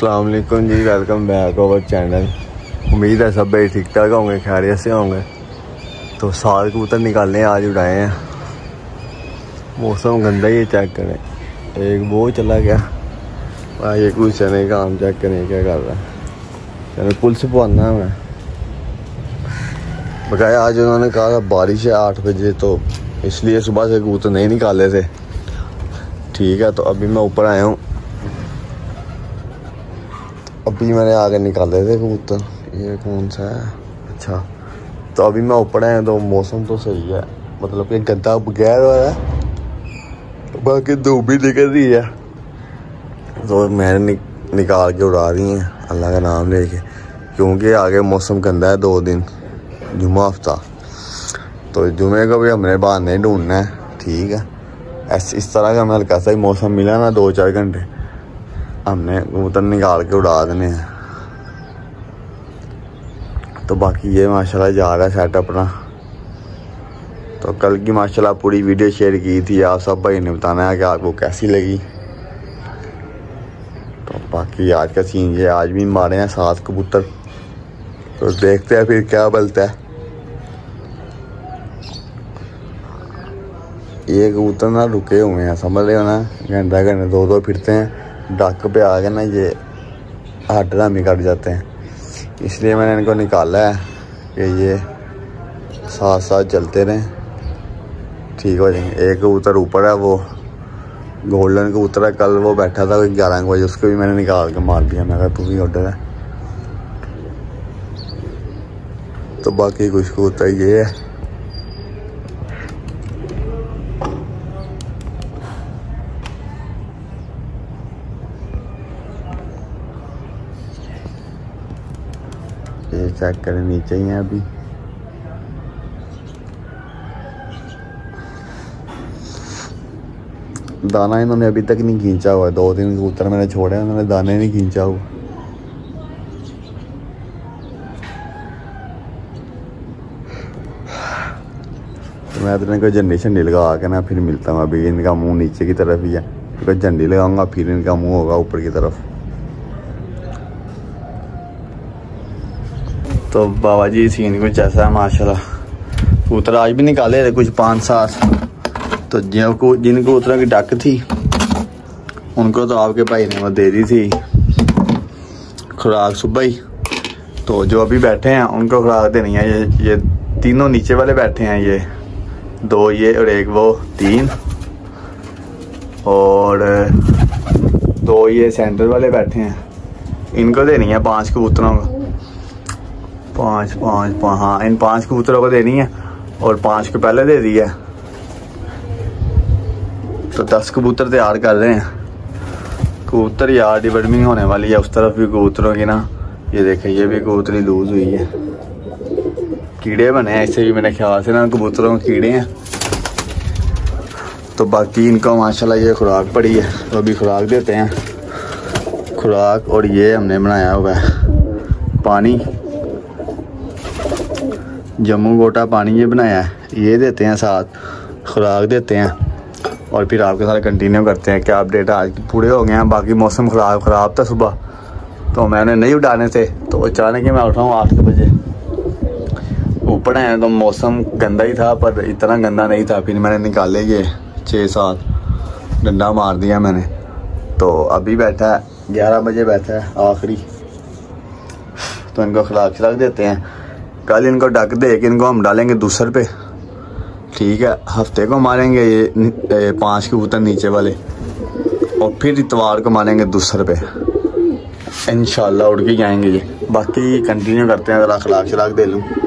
अस्सलाम वालेकुम जी, वेलकम बैक अवर चैनल। उम्मीद है सब भाई ठीक ठाक होंगे, खैरियत से होंगे। तो साल कबूतर निकालने आज उड़ाए हैं। मौसम गंदा ही है, चेक करें। एक वो चला गया और ये कुछ चने का आम चेक करें क्या कर रहा है। चलो पुल से पहुँचना है। मैं बकाया आज उन्होंने कहा था बारिश है 8 बजे, तो इसलिए सुबह से कबूतर नहीं निकाले थे। ठीक है, तो अभी मैं ऊपर आया हूँ। अभी मैंने आगे निकाले थे कबूतर। ये कौन सा है? अच्छा, तो अभी मैं ऊपर आया तो मौसम तो सही है, मतलब कि गंदा बगैर वाला है, बाकी धूप भी निकल रही है। तो मैंने निकाल के उड़ा दी हैं अल्लाह का नाम लेके, क्योंकि आगे मौसम गंदा है। 2 दिन जुम्मा हफ्ता, तो जुमे को भी हमने बाहर नहीं ढूंढना है। ठीक है, ऐसे इस तरह का हमें हल्का सा ही मौसम मिला ना 2-4 घंटे, हमने कबूतर निकाल के उड़ा देने हैं। तो बाकी ये माशाल्लाह जा रहा है सेट अपना। तो कल की माशाल्लाह पूरी वीडियो शेयर की थी, आप सब भाई ने बताना है कि आपको कैसी लगी। तो बाकी आज का सीन ये, आज भी मारे हैं 7 कबूतर। तो देखते हैं फिर क्या बनता है। ये कबूतर ना रुके हुए हैं, समझ रहे हो ना, घंटा 2-2 फिरते हैं। डक पे आ गए ना ये हड्डामी कट जाते हैं, इसलिए मैंने इनको निकाला है कि ये साथ साथ चलते रहें, ठीक हो जाएंगे। एक कबूतर ऊपर है, वो गोल्डन कबूतर है। कल वो बैठा था 11 बजे, उसको भी मैंने निकाल के मार दिया। मैं कहा तू भी ऑर्डर है। तो बाकी कुछ कबूतर ये है। ये चेक करें, नीचे ही है अभी। दाना इन्होंने अभी तक नहीं खींचा हुआ है। 2-3 कबूतर मैंने छोड़े, उन्होंने दाने नहीं खींचा हुआ। तो मैं तो इनको झंडी शंडी लगा के ना फिर मिलता हूँ। अभी इनका मुंह नीचे की तरफ ही है, तो झंडी लगाऊंगा फिर इनका मुंह होगा ऊपर की तरफ। तो बाबा जी सीन कुछ ऐसा है माशाल्लाह। कबूतर आज भी निकाले थे कुछ 5-7। तो जिन कबूतरों की डक थी उनको तो आपके भाई ने वो दे दी थी खुराक सुबह ही। तो जो अभी बैठे हैं उनको खुराक देनी है। ये तीनों नीचे वाले बैठे हैं, ये 2 ये और 1 वो 3, और 2 ये सेंटर वाले बैठे हैं। इनको देनी है 5 कबूतरों को। 5 हाँ, इन 5 कबूतरों को देनी है, और 5 को पहले दे दी है। तो 10 कबूतर तैयार कर रहे हैं। कबूतर यार डिवर्मिंग होने वाली है उस तरफ भी कबूतरों की ना। ये देखें, ये भी कबूतरी लूज हुई है, कीड़े बने हैं इससे भी मेरे ख्याल से ना, कबूतरों के कीड़े हैं। तो बाकी इनको माशाल्लाह ये खुराक पड़ी है, तो अभी खुराक देते हैं। खुराक, और ये हमने बनाया हुआ है पानी, जम्मू गोटा पानी ये बनाया है, ये देते हैं साथ, खुराक देते हैं। और फिर आपके साथ कंटिन्यू करते हैं क्या अपडेट। आज पूरे हो गए हैं। बाकी मौसम ख़राब था सुबह, तो मैंने नहीं उठाने थे, तो अचानक ही मैं उठा हूँ 8 बजे। ऊपर आए तो मौसम गंदा ही था, पर इतना गंदा नहीं था। फिर मैंने निकाले ये 6-7 डंडा मार दिया मैंने। तो अभी बैठा है 11 बजे बैठा है आखिरी। तो इनको खुराक शराक देते हैं। कल इनको डक दे के इनको हम डालेंगे दूसरे पे। ठीक है, हफ्ते को मारेंगे ये 5 कबूतर नीचे वाले, और फिर इतवार को मारेंगे दूसरे पे। इंशाल्लाह उड़ के जाएंगे ये। बाकी कंटिन्यू करते हैं, ज़रा खुराक शराक दे लूँ।